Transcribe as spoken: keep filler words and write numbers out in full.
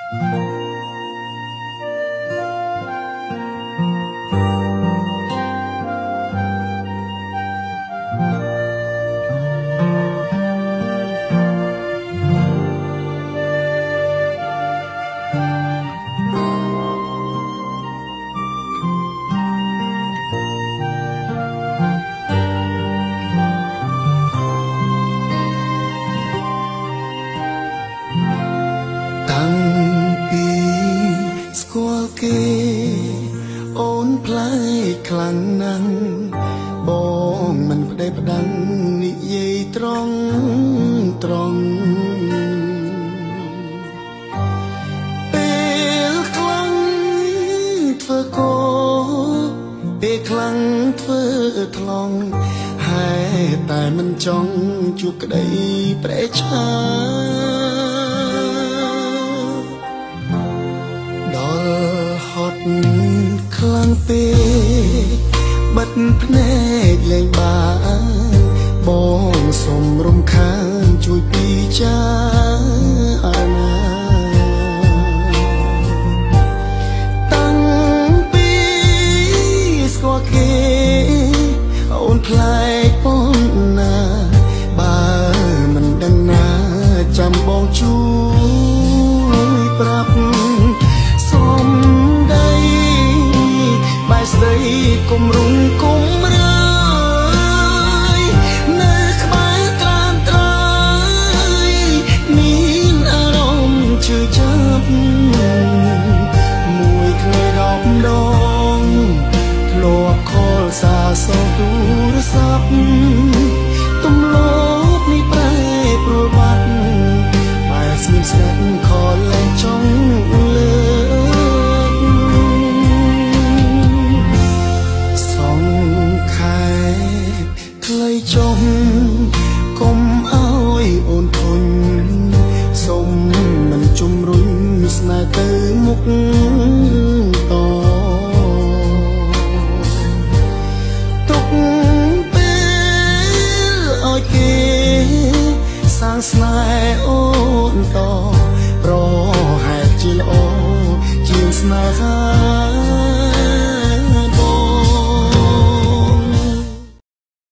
តាំងពីស្គាល់គេអូនផ្លែខ្លាំងណាស់បងមិនប្តេជ្ញាផ្ដាំងនិយាយត្រង់ត្រង់ពេលខ្លាំងធ្វើកោពេលខ្លាំងធ្វើថ្លង់ហេតុតែមិនចង់ជួបក្តីប្រេឆាហត់ខ្លាំងពេកបិទភ្នែកលែងបានបងសុំរំខានជួយពីចាណាតាំងពីស្គាល់គេអូនផ្លែកប៉ុណ្ណាបើមិនដឹងណាចាំបងជួយប្រាប់ស្ដីគុំរុំគុំរើយនៅក្បែរត្រានត្រើយមានអារម្មណ៍ជឿចាប់មួយថ្ងៃដប់ដងធ្លាប់ខលសារសងទូរស័ព្ទទំលោបនេះប្រែប្រួលបាត់បែរស្ងៀមស្ងាត់ខលលែងចង់លើចុះកុំអើយអូនធុញសូមមិនជំរុញស្នេហ៍ទៅមុខតទុកពេលឲ្យគេសាងស្នេហ៍អូនតប្រហែលជាល្អជាងស្នេហា